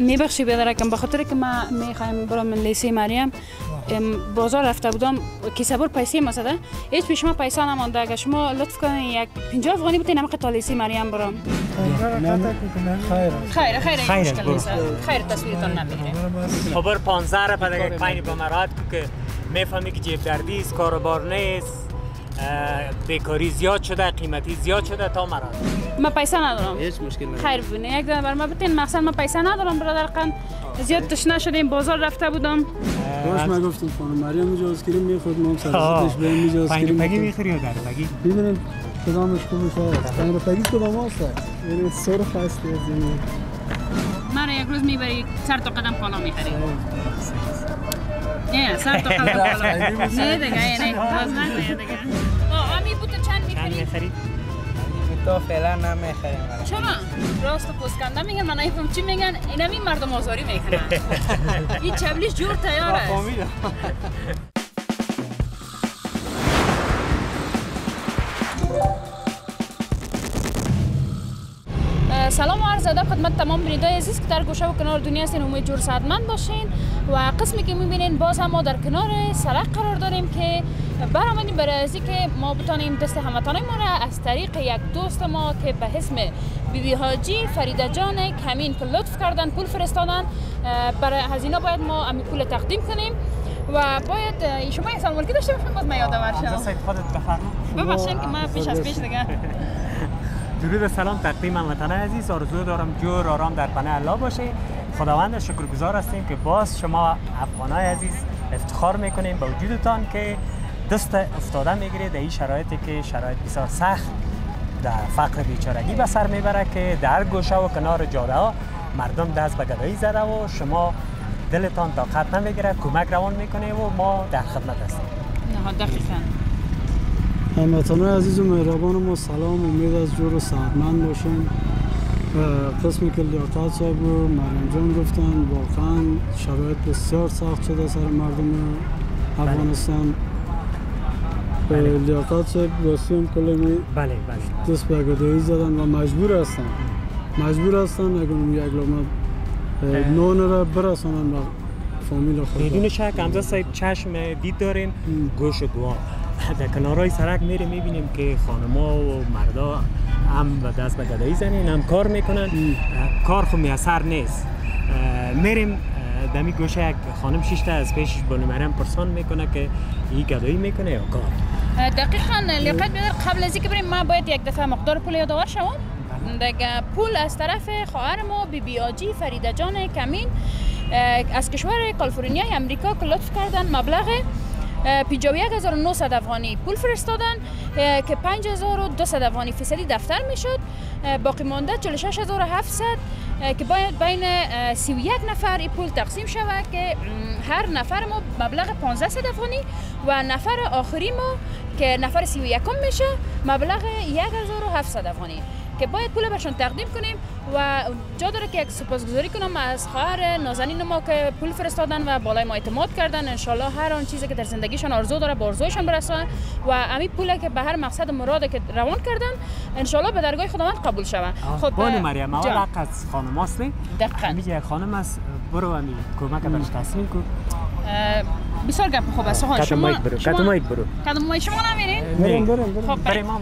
میبخشی بیادرکم به خاطر که من میخوایم برام لیسه مریم بازار رفته بودم کیسه بر پیسه مثلا هیچ پیش ما پیسه نمانده اگه شما لطف کنین یک 50 افغانی بتین نمک تا لیسه مریم برام خیر خیر تصویرتان نمیگیره خبر 15 را بعد یک پایین با مراد که میفهمی که جیب دردی است کاروبار نیست بیکاری زیاد شده قیمتی زیاد شده تا مراد من پیسه ندارم هیچ مشکل نداره خیر ببین یک دونه بر ما بتین مثلا من پیسه ندارم برادر قند زیاد تشنه شدیم بازار رفته بودم باش من گفتم خانم مریم میجاز کریم میخورد ما هم سرزیدش به میجاز کریم پگی میخوری یا در پگی ببینیم کدامش خوبی شد پنیر پگی کدام هست یعنی سرخ هست از این من یک روز میبری سر تا قدم کالا میخری نه سر تا قدم کالا نه دیگه یعنی باز نگوید دیگه امی بوده چند میخری تو فعلا نمیخریم چرا؟ راست پوسکنده میگن من نمیفهم چی میگن اینا می مردم آزاری میکنن این چبلیش جور تیار است سلام و عرض ادب خدمت تمام بینندگان عزیز که در گوشه و کنار دنیا هستین امید جور سعادتمند باشین و قسمی که میبینین باز هم ما در کنار سرک قرار داریم که برآمدیم برای از اینکه ما بتانیم دست هموطنان ما را از طریق یک دوست ما که به اسم بیبی حاجی فریده جان کمین که لطف کردن پول فرستادن برای هزینه باید ما امی پول تقدیم کنیم و باید شما یک سال ملکی داشته باشین باز من یادم ورشم سید خودت بفرما ببخشین که من پیش از پیش دیگه درود سلام تقدیم هموطنان عزیز آرزو دارم جور آرام در پناه الله باشه خداوند شکرگزار هستیم که باز شما افغانای عزیز افتخار میکنیم به وجودتان که دست افتاده میگیرید در این شرایطی که شرایط بسیار سخت در فقر بیچارگی به سر میبره که در گوشه و کنار جاده ها مردم دست به گدایی زده و شما دلتان طاقت نمیگیره کمک روان میکنه و ما در خدمت هستیم. نه دقیقاً هموطنان عزیز و مهربان ما سلام امید از جور و سعادتمند باشین قسمی که لیاقت صاحب و مریم جان گفتن واقعا شرایط بسیار سخت شده سر مردم افغانستان لیاقت صاحب راستی هم کلمی دست به گدایی زدن و مجبور هستن اگر یک لقمه نان را برسانن به فامیل خود بدون شک حمزه صاحب چشم دید دارین گوش دعا در کنارهای سرک میریم میبینیم که خانما و مردا هم به دست به گدایی زنین هم کار میکنن کار خود میسر نیست میریم دمی گوشه یک خانم شیشته از پیشش بانو مریم پرسان میکنه که این گدایی میکنه یا کار دقیقاً لیاقت بیادر قبل از اینکه بریم ما باید یک دفعه مقدار پول یادآور شوم دیگه پول از طرف خواهر ما بیبی حاجی فریده جان کمین از کشور کالیفرنیا امریکا که لطف کردن مبلغ 51900 افغانی پول فرستادن که 5200 افغانی فیصدی دفتر میشد باقی مانده 46700 که باید بین 31 نفر این پول تقسیم شود که هر نفر ما مبلغ 1500 افغانی و نفر آخری ما که نفر 31 میشه مبلغ 1700 افغانی که باید پول برشان تقدیم کنیم و جا داره که یک سپاسگزاری کنم از خواهر نازنین ما که پول فرستادن و بالای ما اعتماد کردن انشالله هر آن چیزی که در زندگیشان آرزو داره به آرزویشان برسه و امی پولی که به هر مقصد مراده که روان کردن انشالله به درگاه خداوند قبول شود. خب بانو مریم اول حق از خانم است دقیقاً میگه یک خانم است برو امی کمک برش تصمیم کن بسیار گپ خوب است شما کدام مایک برو شما نمیرین بریم خب بریم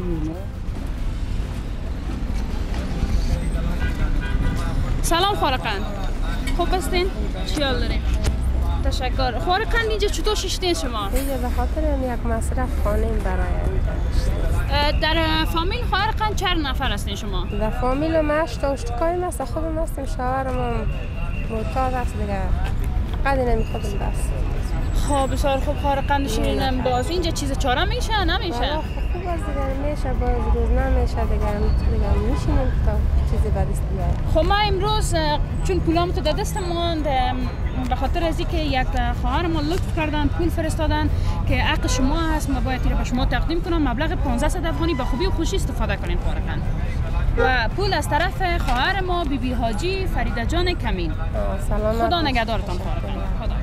سلام خارقند خوب هستین؟ چی حال دارین؟ تشکر خارقند اینجا چطور ششتین شما؟ اینجا به خاطر یک مصرف خانه‌ایم برای در فامیل خارقند چند نفر هستین شما؟ در فامیل ما 8 اشتکاییم است خودم هستیم شوهرم معتاد است دیگه قدی نمیخوادم بس خب بسیار خوب خارقند شیرینم باز اینجا چیز چاره میشه نمیشه؟ خوب است دیگه میشه باز روز نمیشه دیگه میشینیم تا چیزی بدست بیاید. خب ما امروز چون پولام تو دست ماند به خاطر از اینکه یک خواهر ما لطف کردن پول فرستادن که حق شما هست ما باید به شما تقدیم کنم مبلغ 1500 افغانی به خوبی و خوشی استفاده کنین خارقند و پول از طرف خواهر ما بیبی حاجی فریده جان کمین. خدا نگهدارتان خارقند. خدا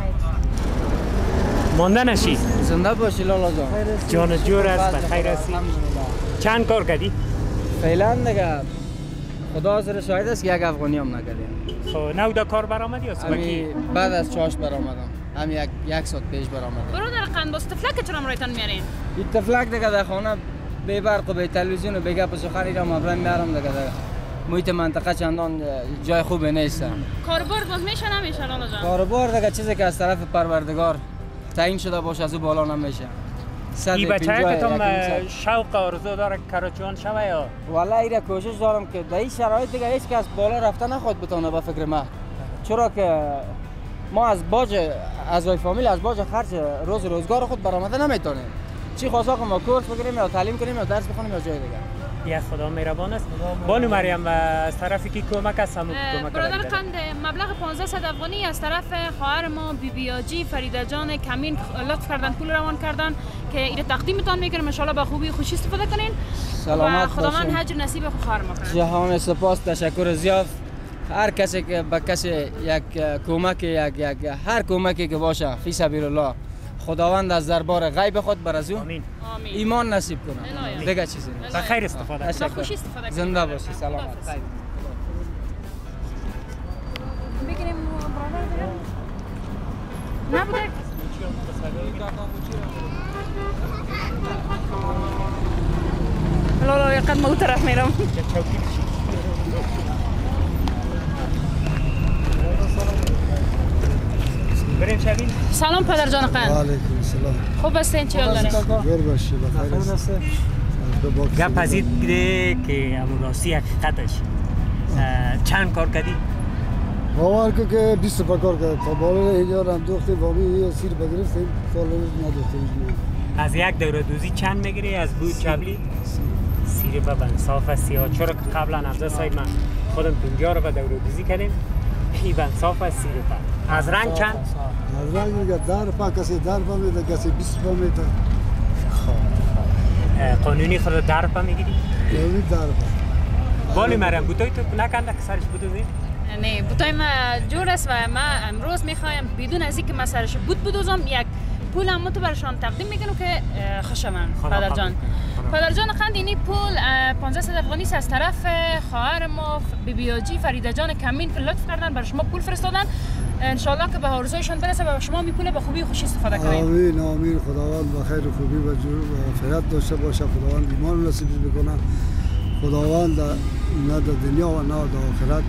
مانده نشی زنده باشی لالا جان جور است بخیر هستی چند کار کردی؟ فعلا دیگه خدا حاضر شاهد است که یک افغانی هم نکردیم خب نو دا کار برآمد یا صبحی؟ بعد از چاش برآمدم. هم یک ساعت پیش برآمدم. برادر قند باز تفلک چرا مرایتان میارین؟ این تفلک دیگه در خانه بی برق و بی تلویزیون و بی گپ و سخن را مبرم میارم دیگه. محیط منطقه چندان جای خوبی نیست. کاربار باز میشه نمیشه لالا جان؟ کاربار دیگه چیزی که از طرف پروردگار تعیین شده باشه از او بالا نمیشه. این بچه که تم شوق آرزو داره کراچوان شوه یا؟ والا ایره کوشش دارم که در این شرایط دیگه هیچ کس بالا رفته نخواد بتونه به فکر ما. چرا که ما از باج اعضای فامیل از باج خرج روزگار خود برآمده نمیتونیم. چی خواسته که ما کورس بگیریم یا تعلیم کنیم یا درس بخونیم یا جای دیگه. یا خدا مهربان است. بانو مریم از طرفی کی کمک است هم کمک برادر قند مبلغ 1500 افغانی از طرف خواهر ما بیبیاجی فریده جان کمین لطف کردن پول روان کردن که این تقدیمتان میکنم ان شاء الله به خوبی خوشی استفاده کنین. سلامت و خداوند حج نصیب خواهر ما کنه. جهان سپاس تشکر زیاد. هر کسی که به کسی یک کمک هر کمکی که باشه فی سبیل الله خداوند از دربار غیب خود بر از او ایمان نصیب کنه. دیگه چیزی نیست. بخیر استفاده کنید. خوشی استفاده کنید. زنده باشی. سلامت. بگیریم برادر نبوده. لا یقد ما طرف میرم. بریم شبین. سلام پدر جان قند. علیکم السلام. خوب هستین چی حال دارین؟ گل باشی بخیر است. گپ از این دیده که اموراستی حقیقتش چند کار کردی؟ باور کن که 20 کار کرد. تا بالا اینجا هم دوخته باقی سیر بگرفتیم سال ندوختیم. از یک دوره دوزی چند میگیری از بود چبلی؟ سیر ببند صاف است سیاه. چرا که قبلا 17 سال من خودم 50 رو به دوره دوزی کردیم. ایوان صاف است سیر ببند. از رنگ چند؟ از رنگ میگه در پا کسی در پا میده کسی 20 پا میده. قانونی خود در پا میگیری؟ قانونی در پا. بالی مریم بوتای تو نکنده که سرش بودوزی؟ نه بوتای ما جور است و ما امروز میخوایم بدون از اینکه ما سرش بدوزم یک پول هم تو برشان تقدیم میکنم که خوشمن پدر جان. پدر جان قند اینی پول 1500 افغانی از طرف خواهر ما بیبیاجی فریده جان کمین که لطف کردن برای شما پول فرستادن. انشالله که به آرزویشان برسه و شما می پول به خوبی و خوشی استفاده کنید. آمین آمین. خداوند به خیر و خوبی و فرات داشته باشه. خداوند ایمان نصیب بکنه. خداوند نه در دنیا و نه در آخرت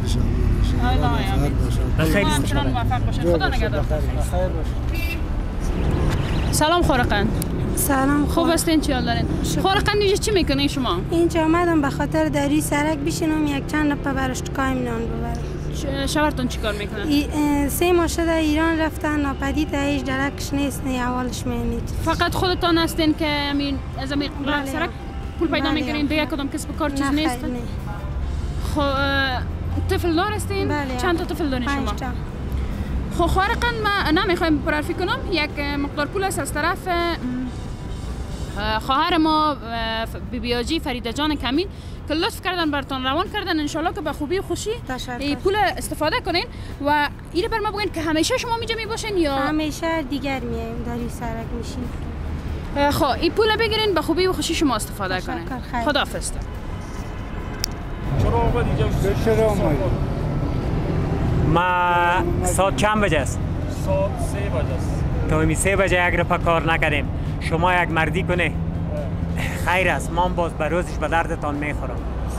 بخیر موفق باشید. خدا نگهدار. سلام خورقند. سلام. خوب هستین چی حال دارین؟ خورقند اینجا چی میکنین شما؟ اینجا آمدم به خاطر در روی سرک بشینم یک چند لپه براش تکایم نان ببرم. شوهرتون چیکار میکنن؟ 3 ماه شده ایران رفتن ناپدید هیچ درکش نیست نه اولش می‌بینید. فقط خودتان هستین که همین از همین سرک پول پیدا میکنین دیگه کدام کسب کار چیز نیست؟ خب طفل دار هستین؟ چند تا طفل دارین شما؟ 5 تا. خب خارقاً ما نمیخوایم پررفی کنم یک مقدار پول است از طرف خواهر ما بیبیاجی فریده جان کمین که لطف کردن براتون روان کردن انشالله که به خوبی و خوشی این پول استفاده کنین و اینو بر ما بگین که همیشه شما اینجا می باشین یا همیشه دیگر میایم در این سرک میشین. خب این پول بگیرین به خوبی و خوشی شما استفاده کنین. خداحافظ. چرا اومدی؟ ما ساعت چند بجه است؟ ساعت 3 بجه است. تو همی 3 بجه یک رفع کار نکردیم. شما یک مردی کنه خیر است. ما باز به روزش به دردتان میخورم.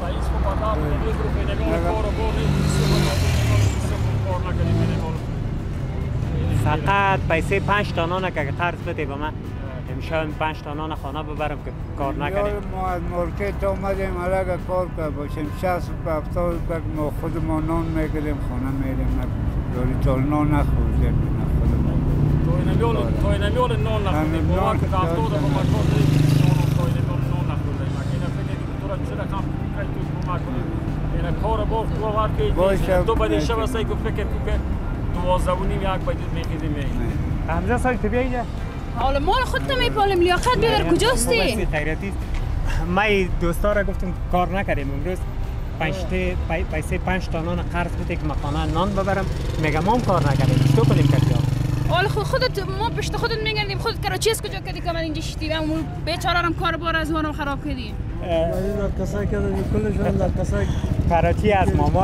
فقط پیسه 5 تا نان که قرض بده به من. امشب 5 تا نان خانه ببرم که کار نکنیم. ما از مارکت آمدیم علاقه کار که باشیم 60 و 70 ما خود ما نان میگیریم خانه میریم. داری تا نان نخوردیم نه خودمون. تو اینمیول نان نخوردیم. ما که 70 و ما کار داریم تو اینمیول نان نخوردیم. اینا فکر کنم تو را چه رقم کاری تو کمک کنیم. اینا کار باز تو وقتی تو بعد شب است که فکر که 12 و نیم یک باید میگیریم. حمزه صاحب تو بیایید. حالا مال خودت میپالیم لیاقت بیار کجاستی؟ خیراتی ما دوستا را گفتم کار نکردیم امروز پیسه 5 تا نان قرض بده که مخانه نان ببرم میگم ما کار نکردیم چطور کنیم کردیم؟ حالا خودت ما پشت خودت میگردیم خودت کراچی از کجا کردی که من اینجا شدیم اون بیچاره رم کار بار از اونم خراب کردی. این کسایی که کلشون در کسایی کراچی از ماماست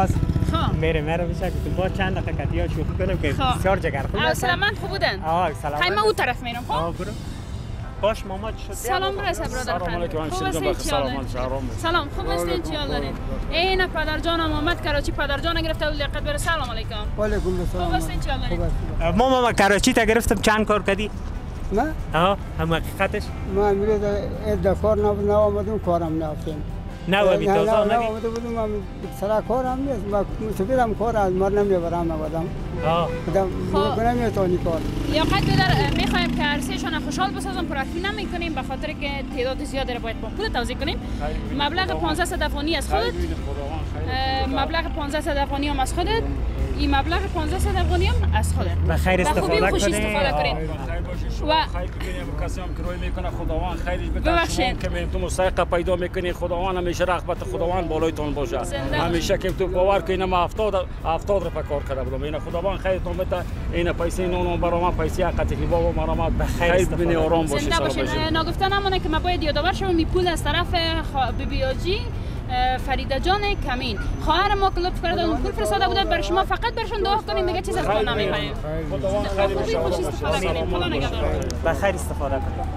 میره میشه که با چند دقیقه کدیا شوخی کنم که بسیار جگرخون هستن. سلامت خوب بودن؟ سلامت. خیلی من اون طرف میرم. برو. باش ماما شد. سلام برسه برادر خان. خوب هستین سلام خوب هستین چی حال دارین؟ این پدر جانم آمد کراچی پدر جان گرفته و لیاقت بر سلام علیکم. و علیکم السلام. خوب هستین چی حال دارین؟ ماما کراچی تا گرفتم چند کار کردی؟ نه؟ هم حقیقتش؟ ما میره در کار نه آمدم کارم نرفتم. نه بی تازه نه آمده بودم من سر کارم نیست ما مستقیلم کار از مر نمیبرم نبودم. بودم نمیتونی کار. لیاقت بدر میخوایم که عرصهشان خوشحال بسازم پراکتی نمیکنیم به خاطر که تعداد زیادی را باید با خود توزیع کنیم. مبلغ 1500 افغانی از خودت. مبلغ 1500 افغانی هم از خودت. این مبلغ 1500 افغانی هم از خودت. بخیر استفاده کنید. و خیر ببینیم کسی هم که روی میکنه خداوند خیرش بده شما که تو مستحق پیدا میکنی خداوند همیشه رغبت خداوند بالایتون باشه همیشه که تو باور کنی ما 70 روپیه کار کرده بودم این خداوند خیرتون بده این پیسه نون برام پیسه حق تکلیف و مرامت بخیر ببینی آرام باشی زنده باشین نگفته نمونه که ما باید یادآور شوم می پول از طرف بیبیاجی فریده جان کمین خواهر ما که لطف کرده اون پول فرستاده بوده برای شما فقط برشون دعا کنیم دیگه چیز از خود نمیخوایم خداوند خیر بخیر استفاده کنید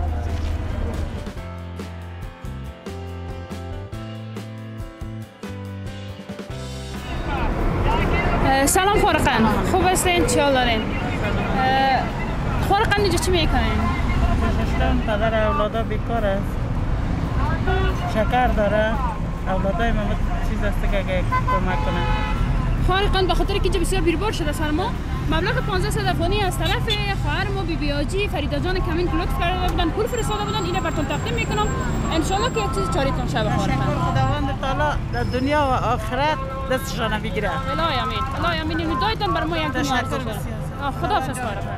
سلام خورقان خوب هستین چی حال دارین خورقان اینجا چی میکنین پدر اولادا بیکار است شکر داره اولادای ما چیز است که کمک کنه خارقاً به خاطر که اینجا بسیار بیربار شده سر ما مبلغ 1500 افغانی از طرف خواهر ما بیبیاجی فریده جان کمین که لطف کرده بودن پول فرستاده بودن اینو براتون تقدیم میکنم ان شاء الله که یک چیز چاریتون شه خارقاً خداوند تعالی در دنیا و آخرت دستشان بگیره الهی امین الهی امین اینو دایتون بر ما یک دنیا ارزش داره خداحافظ خارقاً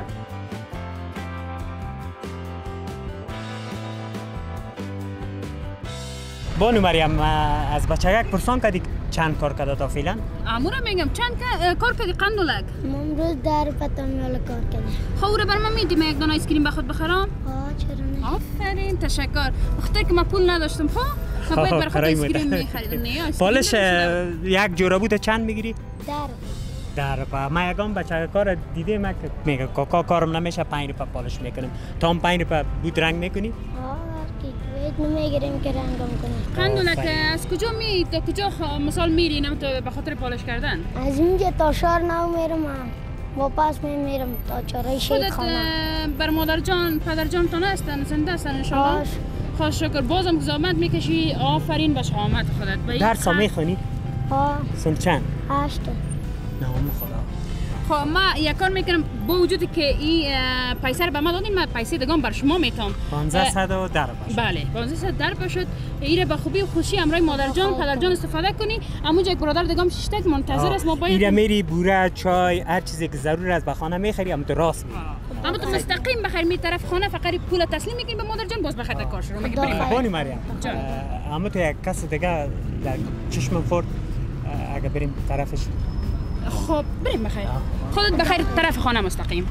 بانو مریم از بچگک پرسان کردی چند کار کرده تا فعلا؟ امورا میگم چند کار کردی قندولک؟ ما امروز در پتامیال کار کردیم. خب بر من میدی من یک دانه آیسکریم بخواد بخرم؟ چرا نه؟ آفرین تشکر. بخاطر که من پول نداشتم من باید بر خود آیسکریم میخریدم نه پالش یک جوره بود چند میگیری؟ 10 روپیه. من یکم بچه کار دیده من میگه کاکا کارم نمیشه 5 روپیه پالش میکنم. تا هم 5 روپیه بود رنگ میکنی؟ نمیگیریم که رنگم کنه. قندولک از کجا تا کجا مثال میری نم تو به خاطر پالش کردن؟ از اینجا تا شهر نو میرم واپس میرم تا چرای شیخ خانه. بر مادر جان پدر جان تون هستن زنده هستن ان شاء الله. خوش شکر بازم زحمت میکشی آفرین به شهامت خودت. درس میخونی؟ سن چند؟ 8 نه خدا. خب ما یک کار میکنم با وجودی که این پیسه رو به ما دادین من پیسه دگم بر شما میتام 1500 در باشه. بله 1500 در باشد این به خوبی و خوشی همراه مادر جان پدر جان استفاده کنی اما جای برادر دگم ششتک منتظر است ما باید این میری بوره چای هر چیزی که ضرور است به خانه میخری اما تو راست میری اما تو مستقیم بخیر می طرف خانه فقط پول تسلیم میکنی به مادر جان باز بخیر کار شروع میکنی بانی مریم اما تو یک کس دیگه در چشم خورد اگه بریم طرفش خب بریم بخیر خودت بخیر طرف خانه مستقیم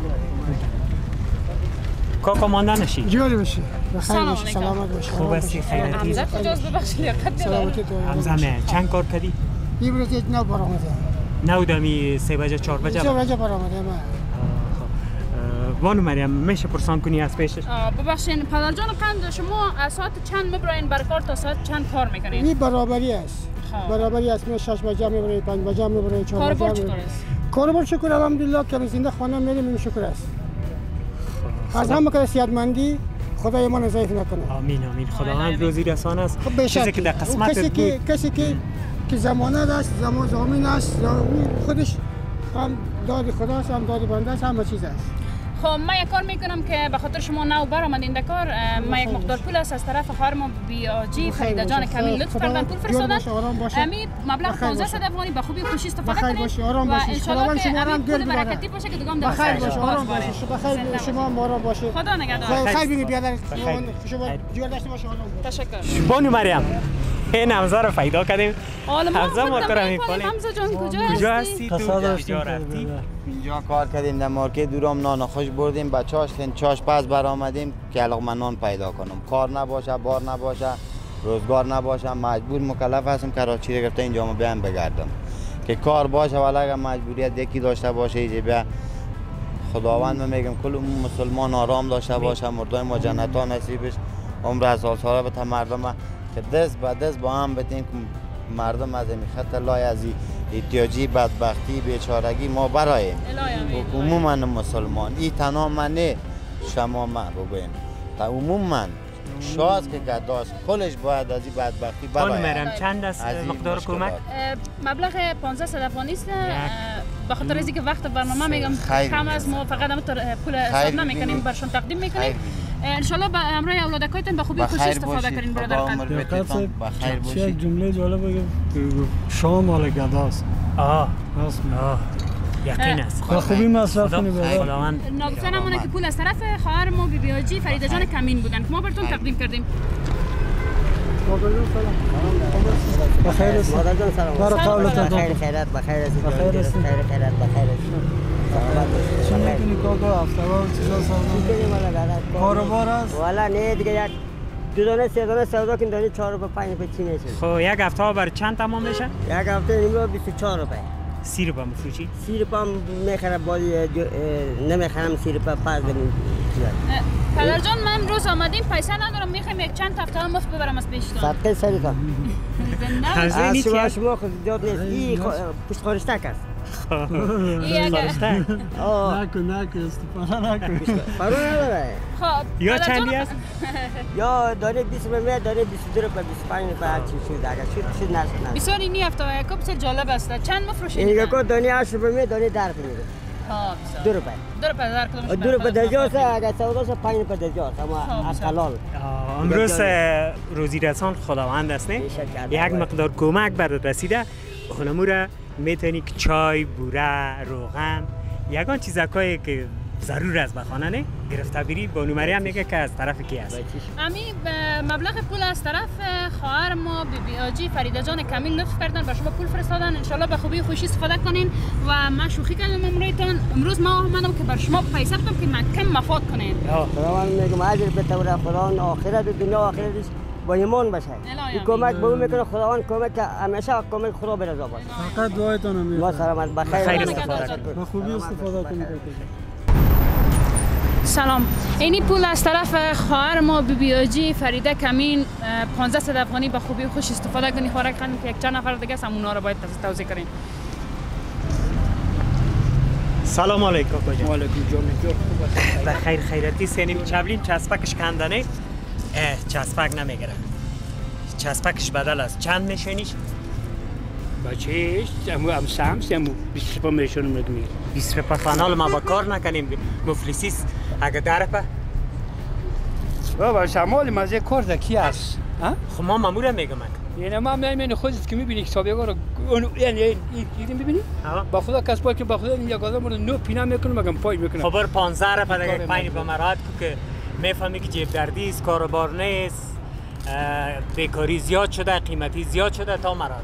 کاکا مانده نشی جوری باشی بخیر باشی سلامت باشی خوب هستی خیرتی حمزه کجاست ببخشید لیاقت سلامتی حمزه چند کار کردی امروز یک نو برآمده نودمی 3 بجه 4 بجه 3 بجه برآمده من بانو مریم میشه پرسان کنی از پیشش ببخشید پدر جان قند شما از ساعت چند میبرین بر کار تا ساعت چند کار میکنین این برابری است برابری است من 6 بجه میبرم 5 بجه میبرم 4 بجه میبرم کاربار شکر الحمدلله که زنده خانه میریم این شکر است از همه که صحتمندی خدای ما ضعیف نکنه آمین آمین خداوند روزی رسان است چیزی که در قسمت کسی که زمانه است زمین است خودش هم داد خداست هم داد بنده است همه چیز است خب من یک کار میکنم که به خاطر شما نو برآمدین در کار من یک مقدار پول است از طرف خواهر ما بیاجی فریده جان کمین لطف کردن پول فرستادن امی مبلغ 1500 افغانی به خوبی خوشی استفاده کنید و ان شاء الله که همین پول برکتی باشه که دوام بخیر باشه آرام باشه بخیر شما آرام باشه خدا نگهدار خیر ببینید بیادر شما جور داشته باشه تشکر بانو مریم این حمزه رو پیدا کردیم حمزه مارکر میکنیم حمزه جان کجا هستی تو کجا رفتی اینجا کار کردیم در مارکت دورم نان خوش بردیم بچه‌هاش چاش پس برآمدیم که علاقه نان پیدا کنم کار نباشه بار نباشه روزگار نباشه مجبور مکلف هستم کراچی رو گرفته اینجا ما بیام بگردم که کار باشه ولی اگر مجبوریت یکی داشته باشه ایجا بیا خداوند میگم کل مسلمان آرام داشته باشه مردای ما جنت ها نصیبش عمر هزار ساله بده مردم که دست به دست با هم بدیم که مردم از این خط لای از احتیاجی بدبختی بیچارگی ما برایم عموما مسلمان این تنها من نه شما من ببین تا عموما شاید که گداست کلش باید از این بدبختی برایم. چند است مقدار کمک؟ مبلغ 1500 افغانی است. به خاطر اینکه وقت برنامه میگم کم است ما فقط هم پول حساب نمیکنیم برشون تقدیم میکنیم. انشالله با همراه اولادکایتون به خوبی خوش استفاده کنین برادر خان. چه یک جمله جالب بگم شام مال گداست. یقین است. با خوبی مصرف کنی خداوند. ناگفتن همونه که پول از طرف خواهر ما بیبی حاجی فریده جان کمین بودن که ما براتون تقدیم کردیم. بخیر است. مادر جان سلام. بخیر خیرات بخیر است. بخیر است. خیرات بخیر است. چی میکنی کاکا هفته‌وار چیزا سودا؟ کاروبار است؟ والا نه دیگه یک دو دانه سه دانه سودا کنیم دانه 4 روپیه 5 روپیه چی میشه؟ خب یک هفته بر چند تمام میشه؟ یک هفته نمیشه 24 روپیه. 30 روپیه میفروشی؟ 30 روپیه میخرم بالی نمیخرم 30 روپیه پس بدیم. پدر جان من امروز آمدیم پیسه ندارم میخوایم یک چند هفته مفت ببرم از پیشتون. صدقه سریتا. زنده شما خود زیاد نیست. این پشت خورشتک است. نکن استفاده نکن. پرو نداره. یا چندی است؟ یا داره 20 روپیه داره 22 روپیه 25 روپیه هر چی شد اگر شد نشد. بسیار اینی هفته و یکم بسیار جالب است. چند مفروشید؟ این یکو دانه 8 روپیه دانه 10 روپیه. 2 روپیه. 2 روپیه در کدومش؟ 2 روپیه درجاست اگر سوداش 5 روپیه درجاست اما از حلال. امروز روزی رسان خداوند است نه؟ یک مقدار کمک برات رسیده. خانمورا میتونی که چای، بوره، روغن یگان چیزایی که ضرور است به خانه نه گرفته بری با نمره هم میگه که از طرف کی است. امی مبلغ پول از طرف خواهر ما بیبی حاجی فریده جان کمیل لطف کردن به شما پول فرستادن انشالله به خوبی خوشی استفاده کنین و من شوخی کردم امروز ما اومدم که بر شما پیسه بدم که من کم مفاد کنین. خداوند میگم اجر به طور خدا آخرت دنیا آخرتش با ایمان باشه. این کمک به اون میکنه خداوند کمک همیشه کمک خدا به رضا باشه. فقط دعایتون میکنم. ما سلامت بخیر استفاده کنید. با خوبی استفاده کنید. سلام. اینی پول از طرف خواهر ما بیبی حاجی فریده کمین 1500 افغانی به خوبی خوش استفاده کنید. خوراک خانم که یک چند نفر دیگه است اونا رو باید توضیح کنیم. سلام علیکم کجا. و علیکم جان. بخیر خیراتی سنیم چبلیم چسبکش کندنه. چسبک نمیگیره. چسبکش بدل است. چند میشونیش؟ بچهش هم سمس هم 20 روپیه میشونم میگم. 20 روپیه فنال ما با کار نکنیم مفلسیست اگه درپه. بابا شمال مزه کار دکی است. خب ما مامور میگم. یعنی ما میگم خودت که میبینی حسابیگا رو یعنی این میبینی؟ با خدا کسبا که با خدا یک آدم رو نو پینا میکنه مگم پای میکنه. خبر 15 روپیه دیگه پایین به مراد که میفهمی که جیب دردی است کاروبار نیست بیکاری زیاد شده قیمتی زیاد شده تا مراد.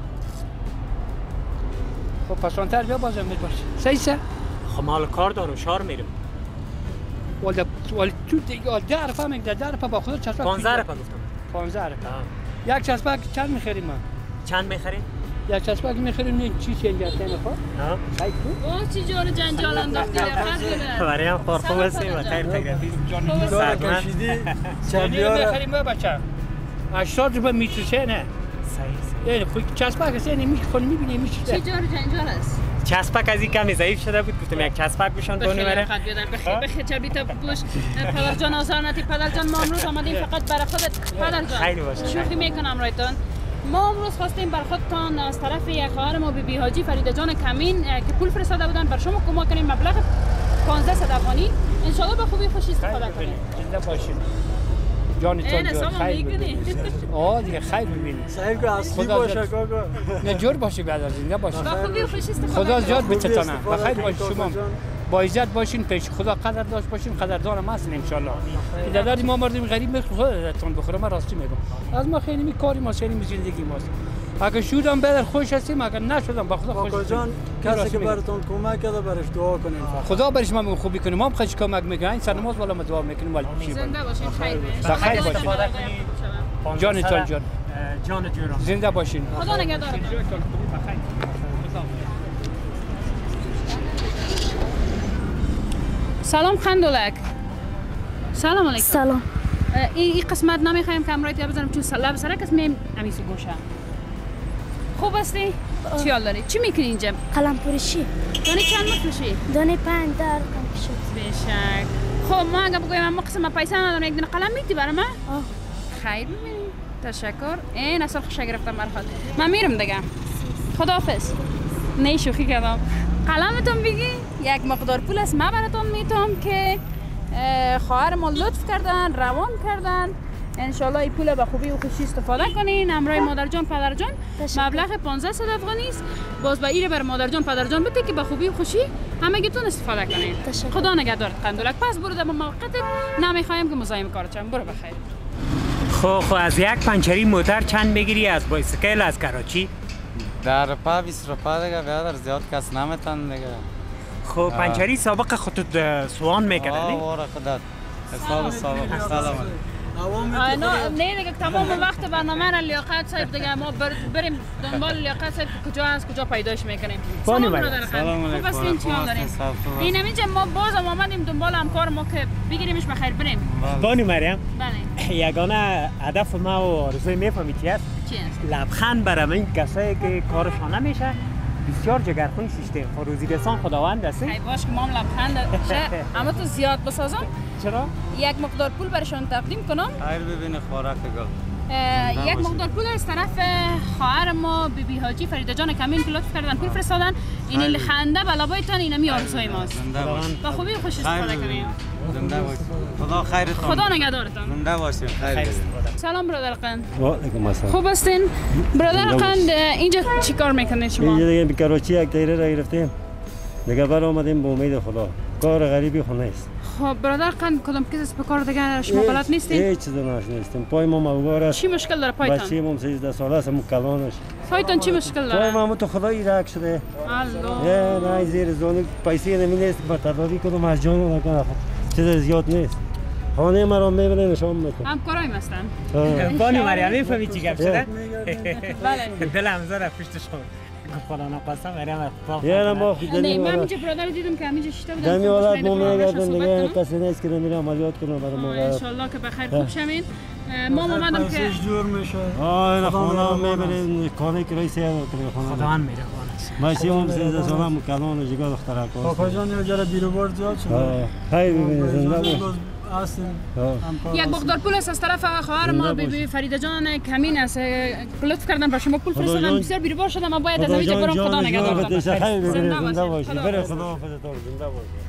خب پسانتر بیا بازم میباشه سه خب مال کار دارم شار میرم ولی تو دیگه در فهمید در با خود چسبک 15 روپیه گفتم 15 روپیه یک چسبک چند میخریم ما چند میخریم یک چسبک میخریم نه چی اینجا تنه خب خیلی تو چی جور جنجال انداختی برای هم خوب هستیم و خیر خیراتی داره کشیدی چند میخریم بچه 80 روپیه میتوشه نه صحیح خود چسبک است یعنی میخونی میبینی میشه چی جور جنجال است چسبک از این کمی ضعیف شده بود گفتم یک چسبک بشون دو نمره بخیر چربیت پوش پدر جان آزار نتی پدر جان ما امروز آمدیم فقط برای خودت پدر جان خیلی باشه شوخی میکنم رایتون ما امروز خواستیم بر خودتان از طرف یک خواهر ما بیبی حاجی فریده جان کمین که پول فرستاده بودن بر شما کمک کنیم مبلغ 1500 افغانی ان شاء الله به خوبی خوشی استفاده کنیم زنده باشین جانتون جور خیر ببینید دیگه خیر ببینید صحیح که اصلی باشه کاکا نه جور باشه بعد زنده باشه خدا زیاد بتتونه بخیر باشید شما با عزت باشین پیش خدا قدر داشت باشین قدردان ما هستین ان شاء الله که دادی ما مردیم غریب میخ خودتون بخوره ما راستی میگم از ما خیلی کاری ما خیلی زندگی ماست اگه شدم بدر خوش هستیم اگر نشدم با خدا خوش جان کسی که براتون کمک کرده برش دعا کنین خدا برش ما خوبی کنیم ما هم خیلی کمک میکنیم سر نماز والا ما دعا میکنیم ولی زنده باشین خیر باشین جان جان زنده باشین خدا نگهدار سلام خندولک. سلام علیکم. سلام. این قسمت نمیخوایم کامرایت بزنم چون لب سرک است میم امیسی گوشه. خوب هستی؟ چی حال داری؟ چی میکنی اینجا؟ قلم پوشی. دانی چند میفروشی؟ دانی 5 در کم شد. بشک. خب ما اگه بگویم ما قسم پیسه ندارم یک دونه قلم میدی برای من؟ خیر ببینیم. تشکر. این اصلا خوش گرفتم برخواد. من میرم دیگه. خداحافظ. نه شوخی کردم. قلمتون بگی یک مقدار پول است من براتون میتونم که خواهر ما لطف کردن روان کردن انشالله این پول به خوبی و خوشی استفاده کنین همراه مادر جان پدر جان مبلغ 1500 افغانی است باز به ایره بر مادر جان پدر جان بده که به خوبی و خوشی همگیتون استفاده کنین خدا نگهدارت قندولک پس برو در موقعت نمیخوایم که مزاحم کارت شم برو بخیر خب از یک پنچری موتر چند میگیری از بایسکل از کراچی در پا 20 روپا دیگه بیادر زیاد کس نمیتن دیگه خب پنچری سابق خودت سوان میکردن نه؟ آره خودت حساب سابق سلام نه دیگه تمام وقت برنامه را لیاقت صاحب دیگه ما بریم دنبال لیاقت صاحب کجا هست کجا پیداش میکنیم سلام علیکم خوب هستین چی حال دارین این همینجا ما باز آمدیم دنبال همکار ما که بگیریمش بخیر بریم بانی مریم بله یگانه هدف ما و آرزوی میفهمی چی است چی است لبخند برای این کسایی که کارشان نمیشه بسیار جگرخون سیستم خروزی رسان خداوند هستی ای باش که ما هم لبخند اما تو زیاد بسازم چرا یک مقدار پول برشان تقدیم کنم خیر ببینه خوراک گل یک مقدار پول از طرف خواهر ما بیبی حاجی فریده جان کمین که لطف کردن پول فرستادن این لخنده بلابایتان اینمی آرزوی ماست با خوبی و خوش استفاده کنیم زنده باشید خدا خیرتون خدا نگهدارتان زنده باشید خیر سلام برادر قند و علیکم السلام خوب هستین برادر قند اینجا چی کار میکنید شما اینجا دیگه کراچی یک دایره را گرفتیم دیگه بر آمدیم به امید خدا کار غریبی خونه است خب برادر قند کدام کس به کار دیگه شما بلد نیستین هیچ چیز نیستیم پای ما موار است چی مشکل داره پایتان بچه ما 13 ساله است کلانش پایتان چی مشکل داره پای ما تو خدایی رک شده الله نه زیر زون پیسه نمی‌نیست با تداوی کدوم از جان نکنه چیز زیاد نیست خانه ما رو میبریم نشان میکنه همکارای هستن بانی مریم میفهمی چی گپ شده بله دلم زره پشت شما خدا ناقصه مریم یعنی ما نه من اینجا برادر دیدم که همینجا شیطه بودم دمی حالت ما میگردم دیگه کسی نیست که میره عملیات کنه برای ما ان شاء الله که بخیر خوب شوین ما اومدم که جور میشه آه خانه میبریم کاری که رئیس کنه خانه خدا میره بچه هم 13 ساله کلان جگا دخترک کاکا جان یه جره بیروبار زیاد شده خیلی ببینید زنده باش یک مقدار پول است از طرف خواهر ما بیبی فریده جان کمین است لطف کردن برای شما پول فرستادن بسیار بیروبار شدم من باید از اینجا برم خدا نگهدارتان زنده باشی بره خدا حافظتون زنده باشی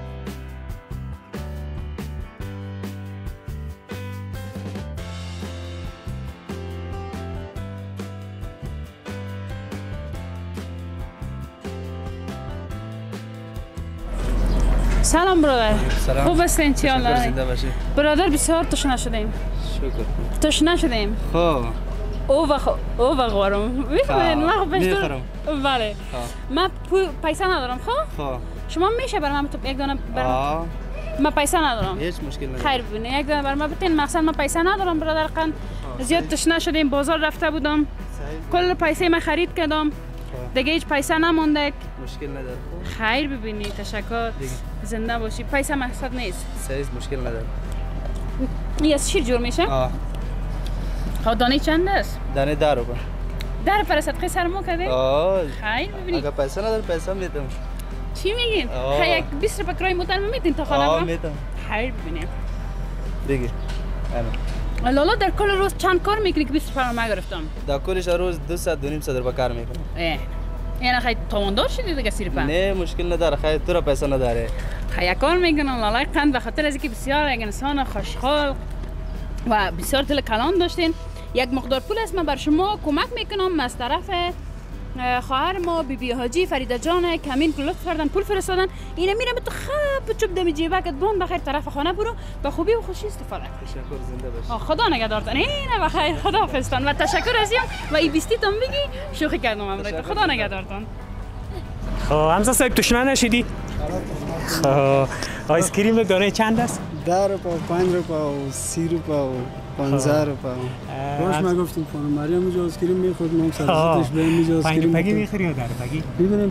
سلام برادر خوب هستین چی حال دارین برادر بسیار تشنه شدیم شکر تشنه شدیم خب او بخورم میخواین من خب میخورم بله من پیسه ندارم خب شما میشه برای من یک دانه برام من پیسه ندارم هیچ مشکل نداره خیر ببینید یک دانه برای من بتین مقصد من پیسه ندارم برادر قند زیاد تشنه شدیم بازار رفته بودم کل پیسه من خرید کردم دیگه هیچ پیسه نمونده مشکل نداره خیر ببینید تشکر زنده باشی پیسه مقصد نیست سایز مشکل نداره این از چی جور میشه؟ خب دانه چند است؟ دانه 10 روپا در پر صدقه سرمو کردی؟ خیر ببینید اگه پیسه نداره پیسه میدم چی میگین؟ خیر یک 20 روپا کرای موتر میتین تا خانه برم؟ میدم خیر ببینید بگی لالا در کل روز چند کار میکنی که 20 روپا ما گرفتم؟ در کلش روز 2 ساعت 2.5 روپا کار میکنم یعنی خیلی تواندار شدی دیگه 30 روپا؟ نه مشکل نداره خیلی تو را پیسه نداره خیلی کار میکنم لالای قند به خاطر از اینکه بسیار یک انسان خوشحال و بسیار دل کلان داشتین یک مقدار پول است من بر شما کمک میکنم از طرف خواهر ما بیبی حاجی فریده جان کمین که لطف کردن پول فرستادن اینه میرم تو خب چوب دمی جیبکت بون بخیر طرف خانه برو به خوبی و خوشی استفاده کن تشکر زنده باشی خدا نگهدارتان نه بخیر خدا حافظتان و تشکر ازیم و ای بیستیتون بگی شوخی کردم امروز خدا نگهدارتان خب همسا صاحب تشنه نشدی خب آیس کریم دانه چند است 10 روپا 5 روپا و 30 روپا و 15 روپا روش ما گفتیم خانم مریم اینجا آیس کریم میخورد ما سرزتش به اینجا آیس کریم پنج پگی میخوری یا در پگی ببینیم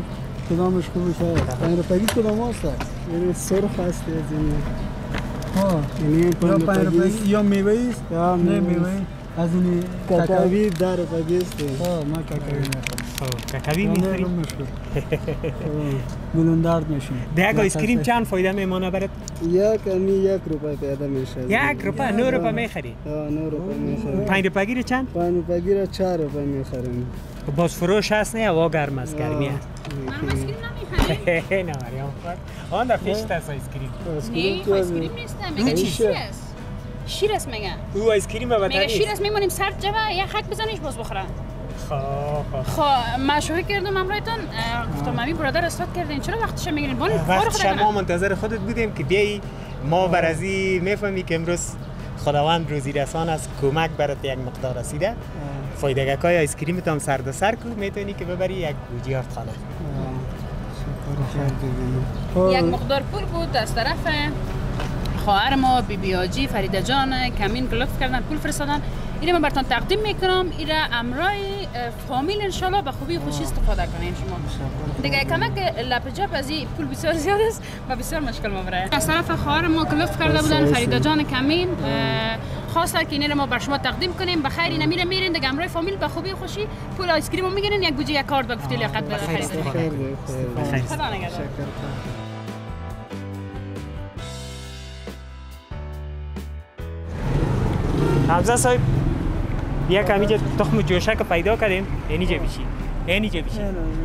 کدامش خوبه؟ 5 روپیه کدام هست؟ یعنی سرخ هست از این. ها یعنی 5 روپیه یا میوه است یا نه میوه از این کاکاوی 10 روپیه است. ها ما کاکاوی نخورم. کاکاوی میخوریم؟ ملون درد میشه. دیگه آیسکریم چند فایده میمونه برات؟ 1 روپیه پیدا میشه. 1 روپیه 9 روپیه میخری؟ ها 9 روپیه میخریم. 5 روپیه گیره چند؟ 5 روپیه گیره 4 روپیه میخریم. باز فروش هست نه هوا گرم است گرمی است. من آیسکریم نمیخریم. نه مریم آن در پیش است آیسکریم. نه آیسکریم نیست میگه شیر است. شیر است میگه. او آیسکریم به میگه شیر است میمونیم سرد جوه یا خاک بزنیش باز بخوره. خب مشوره کردم امرایتون گفتم مامی برادر استاد کردین چرا وقتش میگیرین بون وقت شما منتظر خودت بودیم که بیای ما برازی میفهمی که امروز خداوند روزی رسان است کمک برات یک مقدار رسیده فایده‌گکای آیسکریمت هم سرد سر کو میتونی که ببری یک گوجه خانه یک مقدار پول بود از طرف خواهر ما بی آجی فریده جان کمین لطف کردن پول فرستادن اینو من براتون تقدیم میکنم ایره امرای فامیل انشالله به خوبی خوشی استفاده کنین شما دیگه کمک لپ جپ از این پول بسیار زیاد است و بسیار مشکل مبره از طرف خواهر ما لطف کرده بودن فریده جان کمین خواسته که اینو ما بر شما تقدیم کنیم به خیر اینا میرین دیگه امرای فامیل به خوبی خوشی پول آیسکریم رو میگیرین یک گوجه یک کارت به گفته لیاقت بخرید خدا نگهدار حمزه صاحب بیا که همیجا تخم جوشک پیدا کردیم اینجا بشی اینجا بشی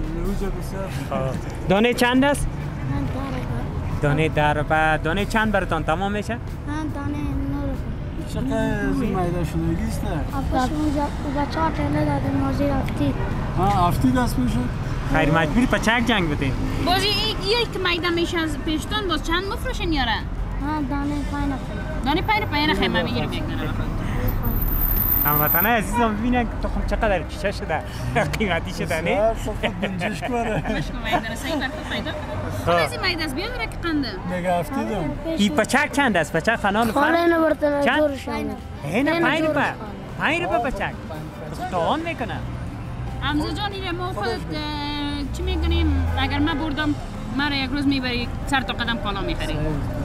دانه چند است؟ دانه 10 روپیه دانه چند براتان تمام میشه؟ دانه 9 روپیه چقدر از این میده شدگی است؟ بچه ها تله دادیم مازی رفتی هفتی دست میشه؟ خیر مجبوری پچک جنگ بودیم بازی یک میده میشه از پیشتون باز چند مفروشن یاره؟ دانه 5 روپیه دانه 5 روپیه نخیر من میگیرم یک دانه هموطنه عزیزم ببینن که تخم چقدر پیشه شده قیمتی شده نه؟ بنجش کنه مشکو میدن سعی برکت پیدا کنه از این میده از بیان را که قنده نگه افتیدم این پچک چند است؟ پچک خانال فرد؟ خاله اینو برتن چند؟ اینه 5 روپیه 5 روپیه پچک تو آن میکنه حمزه جان اینه ما خودت چی میکنیم اگر من بردم مرا یک روز میبری سر تا قدم کالا میخری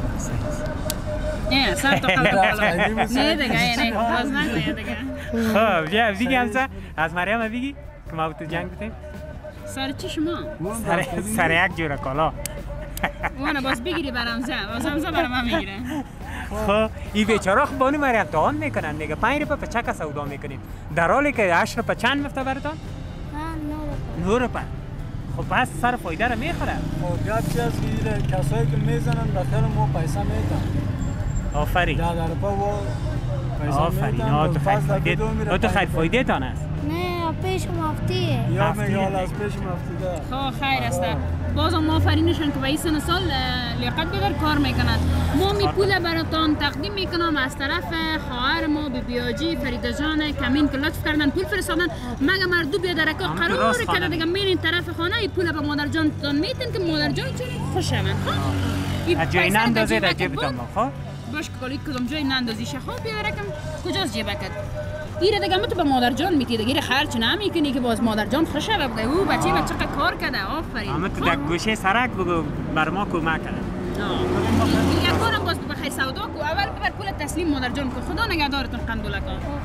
نه سر تا قدم کالا نه دیگه نه باز نگویه دیگه خب بیا بگی همسه از مریم بگی که ما تو جنگ بودیم سر چی شما؟ سر یک جوره کالا وانا باز بگیری برام زه برام هم میگیره خب این بیچاره خب بانو مریم تا آن میکنن میگه 5 روپیه پچک سودا میکنیم در حالی که 8 روپیه چند میفته براتان؟ 9 روپیه خب بس سر فایده رو میخوره خب گپ چی است که کسایی که میزنن بخیر ما پیسه میدن آفرین 10 روپیه و پیسه میدن تو خیر فایده تان است نه پیش مفتیه یا میگه حالا از پیش مفتیده خب خیر است بازم ما آفرینشون که به این سن سال لیاقت بگر کار میکنند ما می پول براتان تقدیم میکنم از طرف خواهر ما بیاجی فریده جان کمین که لطف کردن پول فرستادن مگه مردو بیادرکا قرار کرده دیگه میرین طرف خانه این پول به مادر جان تان میتن که مادر جان چون خوشه من خب جای نندازه در جیبتان خب باش که کدام جای نندازی شخواب بیادرکم کجاست جیبکت ایره دیگه تو به مادر جان میتی دیگه خرچ نمیکنی که باز مادر جان خوشه بگه او بچه چقدر کار کرده آفرین اما تو در گوشه سرک بگو بر ما کمک کرد یک بارم باز بخیر سودا کو اول ببر پول تسلیم مادر جان کو خدا نگهدارتون قندولکا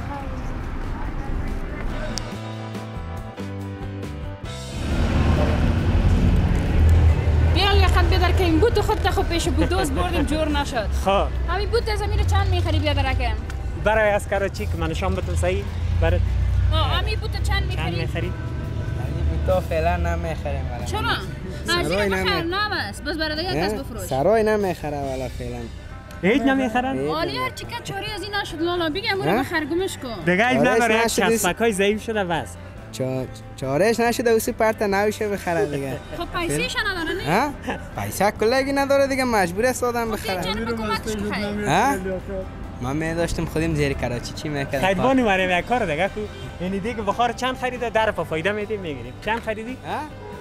بیا لیاقت بیادر که این بوت خود تا پیش بودوز بردیم جور نشد خب همین بوت زمین چند میخری بیادرکم برای از کراچی که من نشان بدم صحیح برات همین بوت چند میخری؟ این بوتا فعلا نمیخریم چرا؟ سرای نمیخرم نمست بس برای دیگه کس بفروش سرای نمیخره والا فعلا هیچ نمیخرن؟ آلی هر چی که چاری از این نشد لالا بگم برو بخرگمش کن دیگه این نبره یک چسبکای ضعیف شده بس چارهش نشده اوسی پرت نوشه بخره دیگه خب پیسیش نداره نه؟ پیسه کلگی نداره دیگه مجبور است آدم بخره ما می داشتیم خودیم زیر کراچی چی میکردیم خیدبانی مریم یک کار دیگه یعنی دیگه بخار چند خریده در پا فایده میدیم میگیریم چند خریدی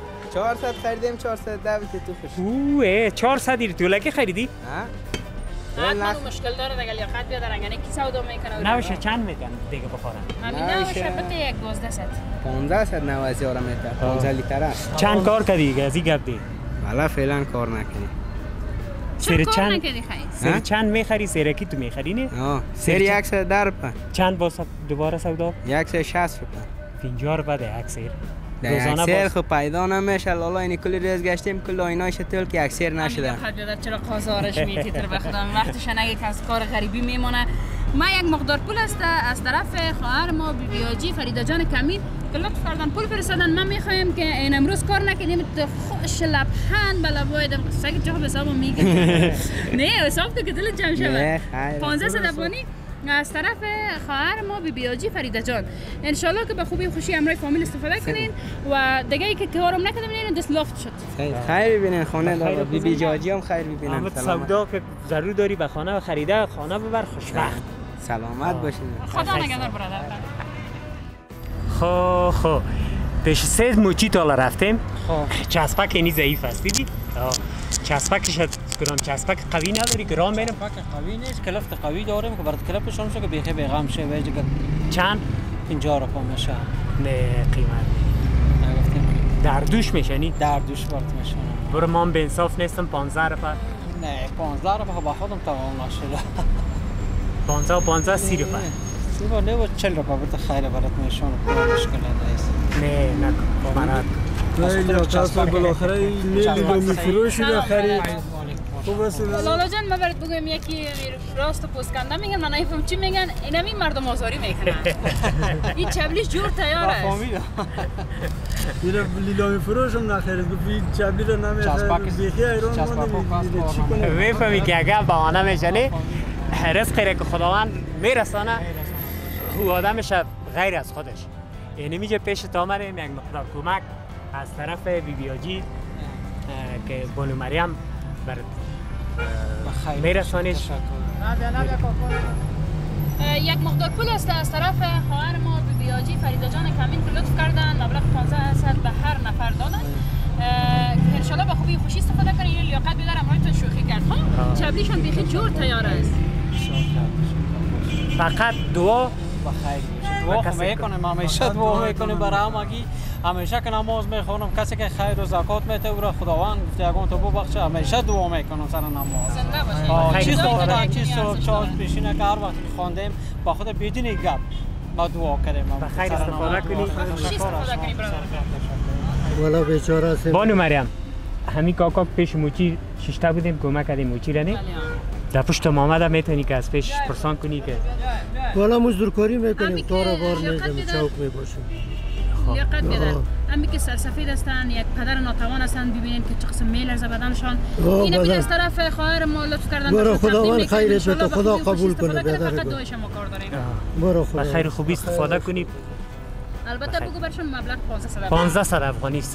400 خریدیم 410 تو خوش اوه 400 دیر طولکی خریدی حتما مشکل داره دیگه لیاقت بیاد رنگانه کی سودا میکنه نوشه چند میتن دیگه بخورن همین نوشه بده یک 1200 1500 90 یورو میتر 15 لیتر است چند کار کردی از این گپ دی والا فعلا کار نکنی سر کار چند نکردی خیر سر چند میخری سر کی تو میخری نه ها سر 110 روپیه چند با دوباره سودا 160 روپیه 50 روپیه ده یک سر روزانه خب پیدا نمیشه لالا این کلی ریز گشتیم کل آینایش تل که اکثر نشده چرا قازارش میتی تر بخدم وقتش نگه که از کار غریبی میمونه ما یک مقدار پول است از طرف خواهر ما بیاجی فریده جان کمین که لطف کردن پول فرستادن ما میخوایم که این امروز کار نکنیم خوش لبخند بالا باید سگ جا به حساب میگه نه حساب که دل جمع شود 1500 افغانی از طرف خواهر ما بیاجی فریده جان ان شاء الله که به خوبی و خوشی امروز فامیل استفاده کنین و دیگه ای که کارم نکردم ببینین دست لافت شد خیر ببینین خانه داره بی جاجی هم خیر ببینن احمد سودا که ضرور داری به خانه خریده خانه ببر خوشبخت سلامت باشین خدا نگهدار برادر خب پیش سه موچی تالا رفتیم چسبک اینی ضعیف است دیدی چسبکش گرام چسبک قوی نداری گرام میرم چسبک قوی نیست کلفت قوی داریم که برات کلفشون میشه که بیخی بیغم شه و دیگه چند 50 روپیه میشه نه قیمت نگفتیم در دوش میشنی در دوش برات میشه برو من به انصاف نیستم 15 روپیه نه 15 روپیه با خودم تمام نشده 15 و 15 30 روپیه سیبا نه و 40 روپیه برات خیلی برات میشون مشکل نیست نه نکن برات خیلی کاسا بالاخره لیلی رو میفروشی بخری لالا جان ما برات بگویم یکی راست و پوسکنده میگن من نمیفهم چی میگن اینمی مردم آزاری میکنن این چبلیش جور تیار است میره لیلا میفروشم نخرید ببین چبلی رو نمیخره بیخی ایران مونده چی کنه میفهمی که اگر بهانه میشنی رزقی که خداوند میرسانه او آدمش غیر از خودش یعنی میگه پیش تا آمدیم یک مقدار کمک از طرف بیاجی که بانو مریم بر میرسانیش یک مقدار پول است از طرف خواهر ما بیاجی فریده جان کمین که لطف کردن مبلغ 1500 به هر نفر دادن که انشالله به خوبی خوشی استفاده کنید این لیاقت بیدارم رایتون شوخی کرد ها چبلیشون بیخی جور تیار است فقط دعا بخیر دعا خو میکنیم همیشه دعا میکنیم برای همگی همیشه که نماز میخونم کسی که خیر و زکات میده او را خداوند گفته یگان تو ببخشه همیشه دعا میکنم سر نماز چی صبح چی صبح چاش پیشینه که هر وقت خواندیم با خود بدون گپ ما دعا کردیم بخیر استفاده کنی والا بیچاره است بانو مریم همین کاکا پیش موچی ششته بودیم کمک کردیم موچی را نه در پشت محمد هم میتونی که از پیش پرسان کنی که والا مزدورکاری میکنیم کار بار میدیم چوک میباشیم لیاقت بیادر همی که سرسفید هستن یک پدر ناتوان هستن ببینید که چه قسم میلرزه بدنشان این پیش از طرف خواهر ما لطف کردن برو خداوند خیرت بده خدا قبول کنه بیادر فقط دعای شما کار داریم برو خدا خیر خوبی استفاده کنید البته بگو برشون مبلغ 1500 افغانی است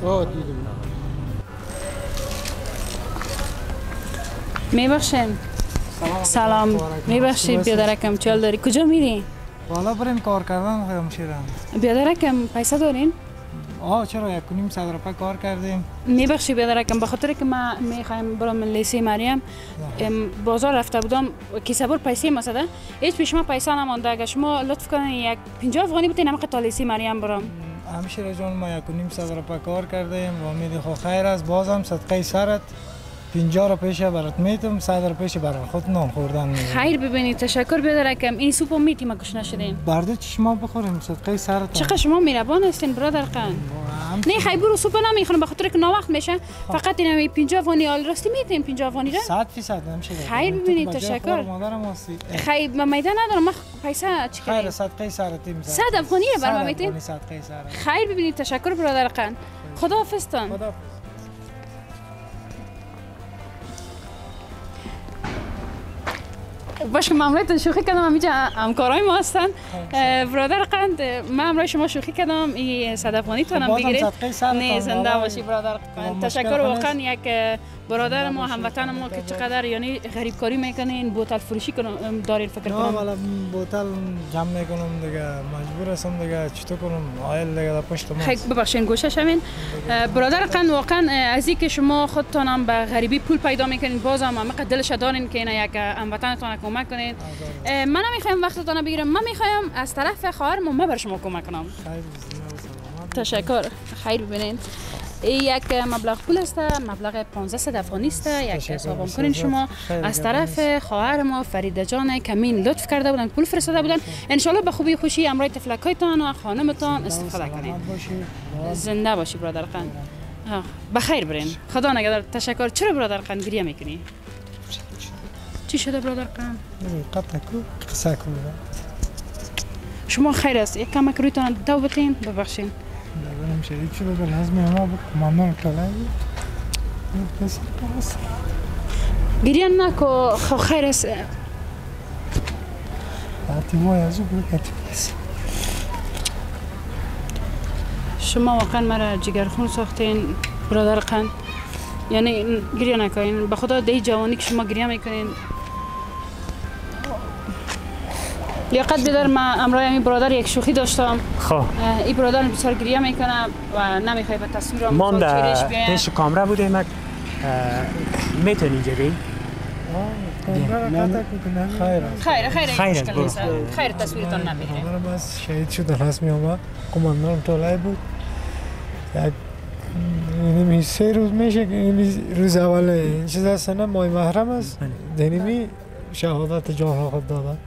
میبخشیم سلام میبخشید بیادرکم چال داری کجا میری؟ والا بریم کار کردن همشیرم بیادرکم پیسه دارین؟ چرا 1.5 روپیه کار کردیم میبخشی بیادرکم به خاطر که ما میخوایم برام لیسه مریم بازار رفته بودم کیسه بر پیسه مسده هیچ پیش ما پیسه نمانده اگه شما لطف کنین یک 50 افغانی بتین همه تا لیسه مریم برام همشیره جان ما 1.5 روپیه کار کردیم و امید خو خیر است بازم صدقه سرت 50 روپیه برات میتم 100 روپیه برای خود نان خوردن خیر ببینید تشکر بیادرکم این سوپو میتی ما گوش نشدین برده چشما بخوریم صدقه سرت چقدر شما مهربان هستین برادر قن نه خیر برو سوپ نمیخورم به خاطر که ناوقت میشه فقط این 50 افغانی آل راستی میتیم 50 افغانی را 100% نمیشه خیر ببینید تشکر خیر ما میدان ندارم ما پیسه چی خیر صدقه سرت 100 افغانی را برام میتین خیر ببینید تشکر برادر قن خدا حافظتان باشه ممنونتون شوخی کردم همینجا همکارای ما هستن برادر قند من همراه شما شوخی کردم این 100 افغانی تونم بگیرید نه زنده باشی برادر قند تشکر واقعا یک برادر ما هموطن ما که چقدر یعنی غریب کاری میکنین بوتل فروشی دارین فکر کنم. نه والا بوتل جمع میکنم دیگه مجبور هستم دیگه چطور کنم آیل دیگه در پشت ما. خیلی ببخشید گوشه شوین. برادر قند واقعا از اینکه شما خودتان هم به غریبی پول پیدا میکنین باز هم همه دلش دارین که اینا یک هموطنتان کمک کنین. من نمیخوایم وقتتان بگیرم. من میخوایم از طرف خواهرم ما بر شما کمک کنم. تشکر. خیر ببینید. یک مبلغ پول است، مبلغ 1500 افغانی است. یک حساب کنین شما از طرف خواهر ما فریده جان کمین لطف کرده بودن، پول فرستاده بودن. ان شاء الله به خوبی خوشی امرای تفلکایتان و خانمتان استفاده کنین. زنده باشی برادر قند. بخیر برین. خدا نگهدار. تشکر. چرا برادر قند گریه میکنی؟ چی شده برادر قند؟ قطع کو قصه کو. شما خیر است. یک کمک رویتان دو بتین ببخشین. نمیشه چی بگم لازم ما ممنون کلای بس بس گریه نکو خیر است. آتی ما از بگید شما واقعا مرا جگرخون ساختین برادر قند. یعنی گریه نکنین به خدا دی جوانی که شما گریه میکنین. لیاقت بدار ما امروز این برادر یک شوخی داشتم. خب این برادر بسیار گریه میکنه و نمیخواد به تصویرم ما در پیش کامرا بودیم. میتونی اینجا بی؟ خیر تصویرتان نمیگیریم. من بس شهید شدم رسمی آمد قماندان طالعه بود. یعنی 3 روز میشه که روز اول این چیز هست نه ماه محرم است. دینی شهادت جان خود دادن.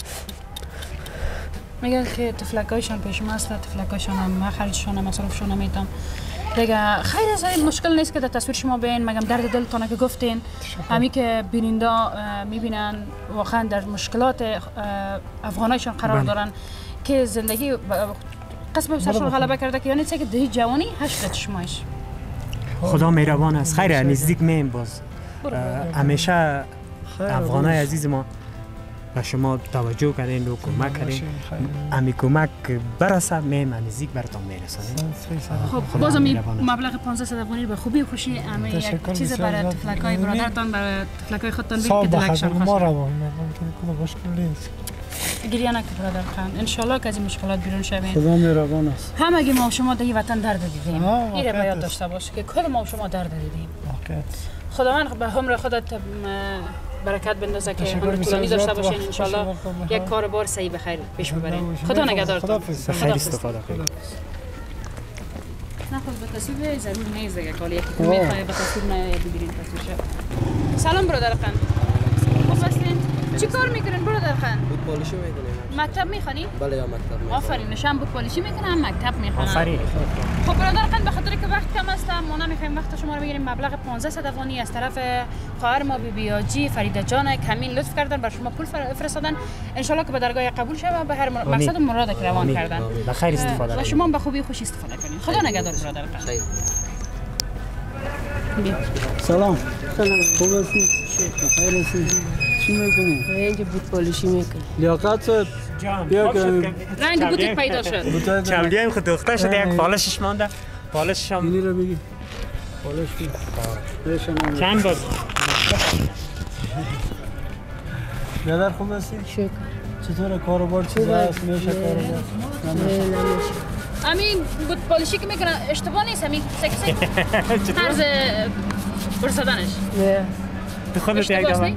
میگن که تفلکایشان پیش ما است، تفلکایشان هم خرجشان هم مصرفشان هم میتونم دیگه. خیر از این مشکل نیست که در تصویر شما بین مگم درد دلتان که گفتین همی که بیننده میبینن واقعا در مشکلات افغانایشان قرار دارن که زندگی قسم به سرشون غلبه کرده که یعنی چه که دهی جوانی 8 شمایش. خدا مهربان است. خیر نزدیک میم باز همیشه افغانای عزیز ما و شما توجه کردین و کمک کردین. امی کمک برسه میم نزدیک براتون میرسونیم. خب بازم مبلغ 1500 افغانی به خوبی و خوشی امی یک چیز برای تفلکای برادرتان برای تفلکای خودتان بگید که دلکشان خواست. ما رو ممکن مشکل نیست. گریه نکن برادر خان. ان شاء الله که از این مشکلات بیرون شویم. خدا مهربان است. همگی ما و شما در وطن درد دیدیم. این رو باید داشته باشه که کل ما و شما درد دیدیم. خداوند به عمر خودت برکت بندازه که عمر طولانی داشته باشین. ان شاء الله یک کار بار صحیح بخیر پیش ببرین. خدا نگهدارتان. خیر استفاده کنید. نه خب به تصویر ضرور نیست دیگه کاری یکی که میخواد به تصویر بگیرین تصویر. سلام برادر خان. خوب هستین؟ چی کار میکنین برادر خان؟ بود پالیشی میکنین. مکتب میخونی؟ بله یا مکتب میخونم. آفرین نشان بود پالیشی میکنم مکتب میخونم. آفرین. خب برادر خان به خاطر که وقت کم است ما نمیخوایم وقت شما رو بگیریم. مبلغ 1500 افغانی از طرف خواهر ما بی آجی فریده جان کمین لطف کردن بر شما پول فرستادن. ان شاء الله که به درگاه قبول شه به هر مقصد و مراد که روان کردن. به خیر استفاده کنید. و شما به خوبی خوش استفاده کنید. خدا نگهدار برادر خان. سلام. خوب هستی؟ بخیر هستی؟ چی میکنی؟ اینجا بود پالیشی میکنی. لیاقت بیا که رنگ بوتیک پیدا شد. چمدیم خود دختر شده یک پالشش مانده. پالشش هم اینی رو بگی. پالش بگی. چند بود؟ بیادر خوب هستی؟ شکر. چطوره کاروبار چیز هست؟ میشه کاروبار؟ نمیشه. امین بود پالیشی که میکنه اشتباه نیست امین سکسی طرز برسادنش. نه. تو خودت یک دفعه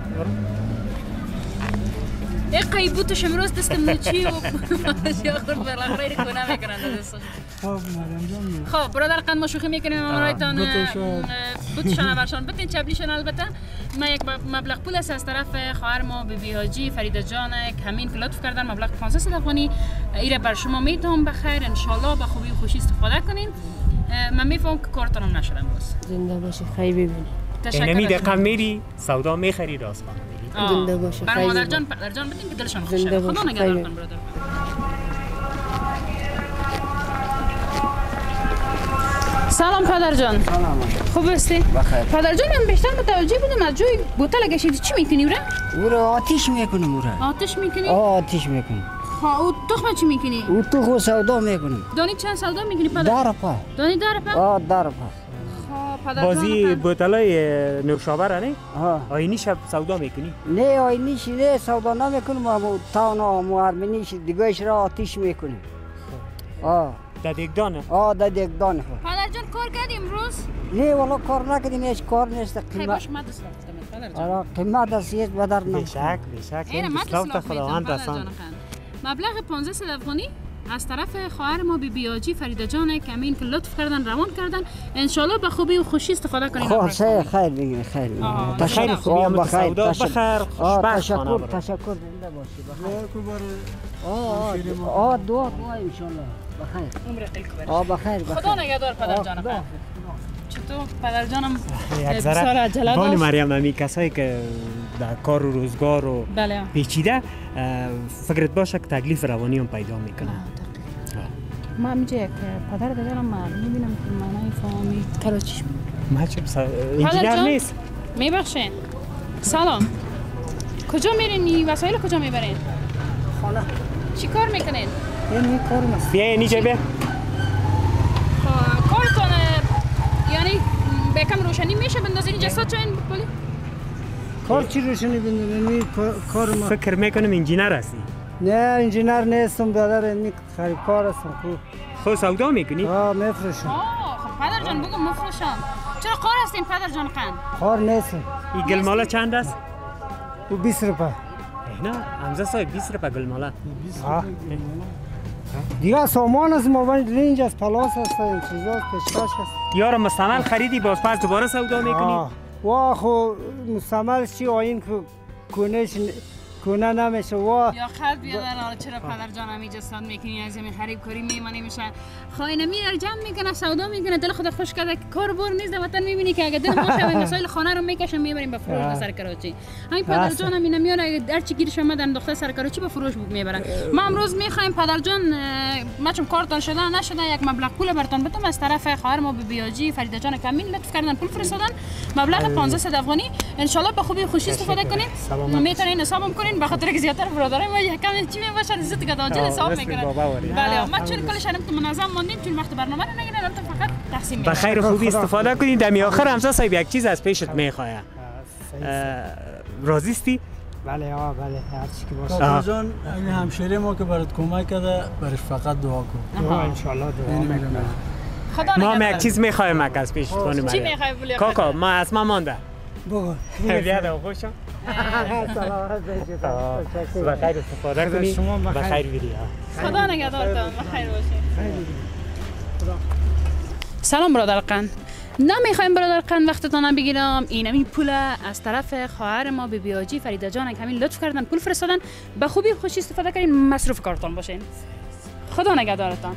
یک قیبوتش امروز دست موچی و یا خود بالاخره ری کنه میکنن دستش. خب برادر قند ما شوخی میکنیم امرایتان بوتشان برشان بتین چبلیشان. البته ما یک مبلغ پول است از طرف خواهر ما بی حاجی فریده جان کمین که لطف کردن مبلغ 500 افغانی ایره بر شما میتونم بخیر ان شاء الله به خوبی و خوشی استفاده کنین. من میفهم که کارتون هم نشدم باز. زنده باشی خیلی ببینی. اینمی دقیقا میری سودا میخری راست کنی. زنده باشی. بر مادر جان پدر جان بدین که دلشان خوشه. خدا نگهدارتان برادر. سلام پدر جان. سلام. خوب هستی؟ بخیر. پدر جان من بیشتر متوجه بودم از جای بوتل گشیدی چی میکنی اوره؟ اوره آتیش میکنم اوره. آتش میکنی؟ آتیش میکنم. ها او تخم چی میکنی؟ او تخم سودا میکنم. دانی چند سودا میکنی پدر؟ 10 روپا. دانی 10 روپا؟ آه 10 روپا. خب بازی بوتلای نوشابه را نه؟ آینی شب سودا میکنی؟ نه آینیش نه سودا نمیکنیم، اما تانا مارمنیش دیگهش را آتیش میکنیم. در دگدانه؟ در دگدانه. پدر جان کار کردی امروز؟ نه والا کار نکردیم، هیچ کار نیست. باش من دست لفتم پدر جان. قیمت است هیچ بدر نمیشه. بیشک این دست خداوند دستان. مبلغ 1500 افغانی از طرف خواهر ما بی آجی فریده جان که امین که لطف کردن روان کردن، انشالله به خوبی و خوشی استفاده کنین. خیر بگین، خیر بگین. تشکر خوبی بخیر. تشکر زنده باشی. بخیر. دعا انشالله. بخیر. خدا نگهدار پدر جان. چطور پدر جانم بسیار عجله داشت؟ مریم امی کسایی که در کار و روزگار و پیچیده فکرت باشه که تکلیف روانی هم پیدا میکنه. ما همینجا یک پدر دارم میبینم که معنی فهمی کراچیش انجینیر نیست. میبخشین سلام، کجا میرین؟ وسایل کجا میبرین؟ خانه. چی کار میکنین؟ این کار نیست. بیا اینجا بیا. کارتون یعنی بکم روشنی میشه بندازین جسد چون بولی؟ کار چی روشنی بندازین؟ کار ما فکر میکنم انجینیر هستی. نه انجینیر نیستم برادر، این خریدکار هستم. خود سودا میکنی؟ میفروشم. خب پدر جان بگو مفروشم. چرا کار هستین پدر جان خان؟ کار نیستم. این گلمالا چند است؟ او 20 روپیه. نه حمزه صاحب 20 روپیه گلمالا. دیگه سامان از موبایل لینج از پلاس هست، این چیزا پیشکش هست. یارو مستعمل خریدی باز پس دوباره سودا میکنی؟ وا خو مستعمل چی آین که کنه نمیشه وا. یا خرد بیادر حالا چرا پدر جان همی جسد میکنی از همین خرید کاری میمانی میشه خواهی جمع میکنه سودا میکنه دل خود خوش کرده که کار بور نیست در وطن میبینی که اگه دل باشه همین مسائل خانه رو میکشن میبریم به فروش به سر کراچی. همین پدر جان همین میاره اگه هر چی گیرش اومد انداخته سر کراچی به فروش میبرن. ما امروز میخوایم پدر جان ما چون کارتون شده نشده یک مبلغ پول براتون بدم از طرف خواهر ما بیاجی فریده جان کامین لطف کردن پول فرستادن مبلغ 1500 افغانی ان شاء الله به خوبی خوشی استفاده کنید. میتونین حسابم کنین به خاطر که زیاتر برادرای ما یک کم چی میباشن عزت که داجل حساب میکنن. بله ما چون کلش هم تو منظم ماندیم چون وقت برنامه رو نگیرن تو فقط تقسیم میکنن. بخیر خوبی استفاده کنید. دمی آخر حمزه صاحب یک چیز از پیشت میخواد. راضی استی؟ بله بله هر چی که باشه. پدر جان این همشیره ما که برات کمک کرده برش فقط دعا کن. ان شاء الله دعا میکنم. ما هم یک چیز میخوایم از پیشت کنیم. چی میخوای بولی؟ کاکا ما از ما مانده. بگو. بیا خوشم. سلامت باشید. بخیر استفاده کنید. بخیر بیری. خدا نگهدارتان. بخیر باشید. سلام برادر قند. نمیخوایم برادر قند وقتتان بگیرم. این پول از طرف خواهر ما بیاجی فریده جان که همین لطف کردن پول فرستادن به خوبی خوشی استفاده کنین مصروف کارتان باشین. خدا نگهدارتان.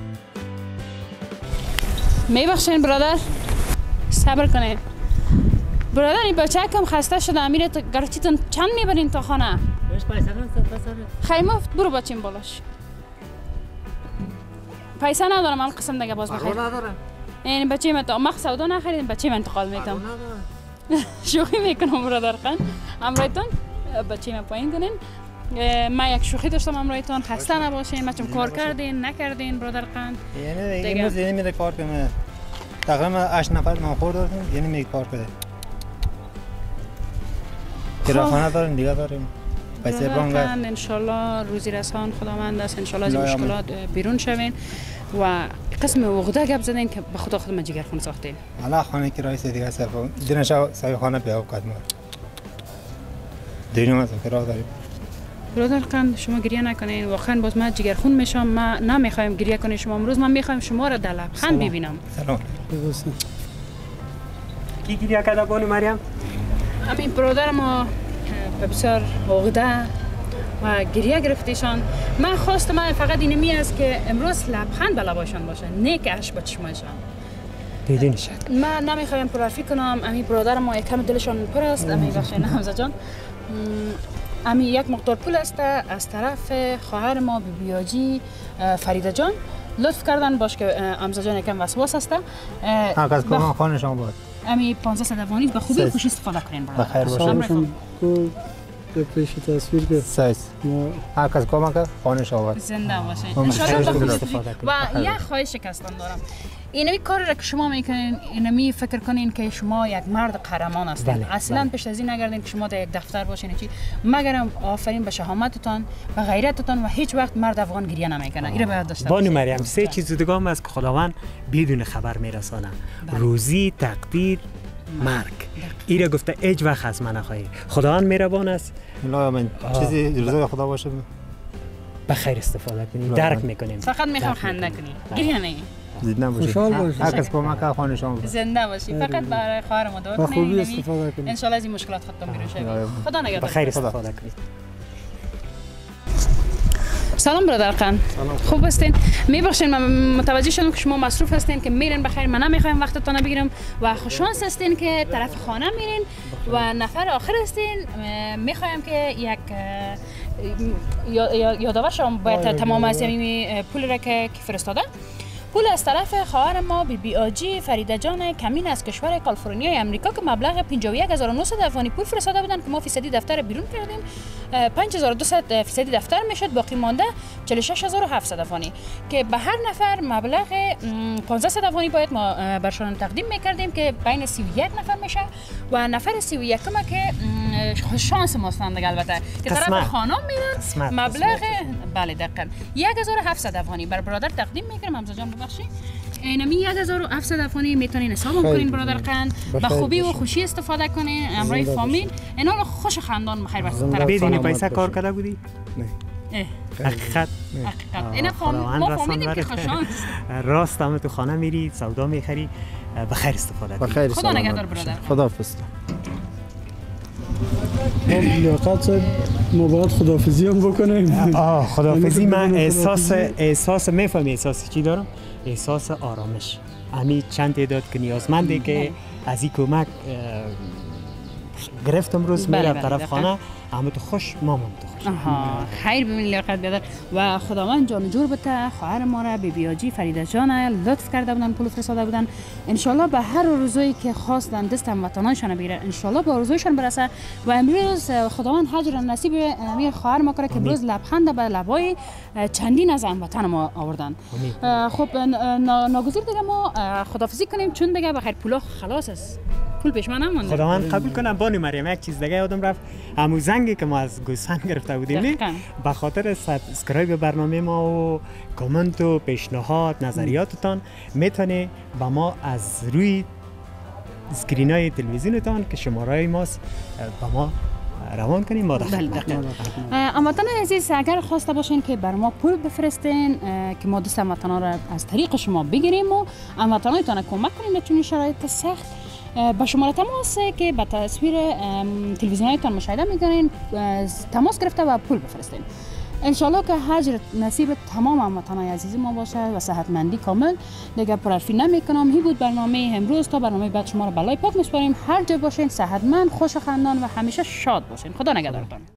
میبخشین برادر صبر کنین. برادر این بچه کم خسته شده امیر گرچیتون چند میبرین تا خانه؟ بهش پیسه خیلی مفت برو بچیم بالاش. پیسه ندارم الان قسم دیگه باز بخیر. ندارم. این بچه من ما سودا نخریدیم بچه من انتقال میکنم. شوخی میکنم برادر خان. امرایتون بچه من پایین کنین. ما یک شوخی داشتم امرایتون خسته نباشین. ما چون کار کردین نکردین برادر خان. یعنی امروز یعنی میره کار کنه. تقریبا 8 نفر ناخور داریم یعنی میگه کار کنه. کراخانه داریم دیگه داریم. پیسه بانک ان شاء الله روزی رسان خداوند است ان شاء الله از مشکلات بیرون شوین و قسم عقده گپ زدین که به خدا خودم جگر خون ساختین. حالا خانه که رئیس دیگه صرف دینشا صاحب خانه بیا وقت ما. دینو از کرا داریم. برادر قند شما گریه نکنین واقعا باز من جگر خون میشم ما نمیخوایم گریه کنین شما امروز من میخوایم شما را در لبخند ببینم. سلام. کی گریه کرده بانو مریم؟ همین برادر ما بسیار عقده و گریه گرفتیشان. من خواست من فقط اینمی است که امروز لبخند به لباشان باشه نه که اشک به چشمایشان. دیدین شد. من نمیخوایم پرافی کنم. همین برادر ما یکم دلشان پر است. همین بخیر حمزه جان. همین یک مقدار پول است از طرف خواهر ما بیاجی فریده جان لطف کردن باش که حمزه جان یکم وسواس است. از کدام خانه شما بود؟ همین 1500 افغانی به خوبی خوشی استفاده کنین. بخیر باشید. پیش تصویر که هر کس کمک کرد خانه‌اش آورد. زنده باشین ان شاء الله. و یه خواهش کستان دارم، اینمی کاری را که شما میکنین، اینمی فکر کنین که شما یک مرد قهرمان هستین. اصلا پیش از این نگردین که شما در یک دفتر باشین چی، مگرم آفرین به شهامتتان و غیرتتان و هیچ وقت مرد افغان گریه نمیکنه. اینو باید داشته باشین. بانو مریم، سه چیز دیگه هم از که خداوند بدون خبر میرسانه. روزی، تقدیر، مرگ. ایره گفته هیچ وقت از من نخواهی. خداوند مهربان است. الله من چیزی رضای خدا باشه. به خیر استفاده کنید. درک میکنیم. فقط میخوام خنده کنید. گریه نگید. زنده باشید. هر کس کمک کنه خانه‌شان بود. زنده باشید. فقط برای خواهر ما دعا کنید. خوبی استفاده کنید. ان شاء الله از این مشکلات ختم بشه. خدا نگهدار. به خیر استفاده کنید. سلام برادر قن. خوب هستین؟ میبخشین من متوجه شدم که شما مصروف هستین که میرین بخیر، من نمیخوایم وقتتون رو بگیرم و خوششانس هستین که طرف خانه میرین و نفر آخر هستین. میخوایم که یک یادآور شما باید تمام از این پول را که فرستاده، پول از طرف خواهر ما بی آجی فریده جان کمین از کشور کالیفرنیا امریکا که مبلغ 51900 افغانی پول فرستاده بودن که ما فیصدی دفتر بیرون کردیم. 5200 فیصدی دفتر میشد، باقی مانده 46700 افغانی که به هر نفر مبلغ 1500 افغانی باید ما برشان تقدیم میکردیم که بین 31 نفر میشه و نفر 31 که شانس ماستند دیگه، البته که طرف خانم میرن مبلغ بله دقیقاً 1700 افغانی بر برادر تقدیم میکنیم. حمزه جان ببخشید، اینمی 1700 افغانی میتونین حساب کنین برادر قند، به خوبی و خوشی استفاده کنین امروی فامیل اینا رو خوش خندان بخیر برسه. بدون پیسه کار کرده بودی؟ نه. حقیقت اینا ما فهمیدیم که خوششانس راست هم تو خانه میری سودا میخری. بخیر استفاده کنی. خدا نگهدار برادر. خداحافظ. لیاقت صاحب ما باید خداحافظی هم بکنیم. خداحافظی من احساس میفهمی احساس چی دارم؟ احساس آرامش. همین چند تعداد که نیازمنده که از این کمک گرفتم روز میرم طرف خانه، همه تو خوش، مامم تو خوش. خیر ببین لیاقت بیادر و خداوند جان جور بته. خواهر ما را بی آجی فریده جان لطف کرده بودن، پول فرستاده بودن. ان شاء الله به هر روزایی که خواستن دست هموطنانشان بگیره ان شاء الله به روزایشان برسه و امروز خداوند حج را نصیب امیر خواهر ما کنه که امروز لبخند به لبای چندین از هموطن ما آوردن. خب ناگزیر دیگه ما خداحافظی کنیم چون دیگه بخیر پولا خلاص است. پول پیش من نمونده. خداوند قبول کنم. بانو مریم یک چیز دیگه یادم رفت، همون زنگی که ما از گوسفند گرفته بودیم به خاطر سابسکرایب برنامه ما و کامنت و پیشنهاد نظریاتتان میتونه به ما از روی اسکرینای تلویزیونتان که شماره ماست به ما روان کنیم. ما هموطنان عزیز اگر خواسته باشین که بر ما پول بفرستین که ما دست هموطنان را از طریق شما بگیریم و هموطنانتان کمک کنیم در چنین شرایط سخت، با شماره تماس که به تصویر تلویزیونایتان مشاهده میکنین تماس گرفته و پول بفرستین. انشالله که حج نصیب تمام هموطنان عزیز ما باشه و صحتمندی کامل. دیگه پرحرفی نمیکنم. هی بود برنامه امروز، تا برنامه بعد شما رو بلای پاک میسپاریم. هر جا باشین صحتمند، خوش خندان و همیشه شاد باشین. خدا نگهدارتان.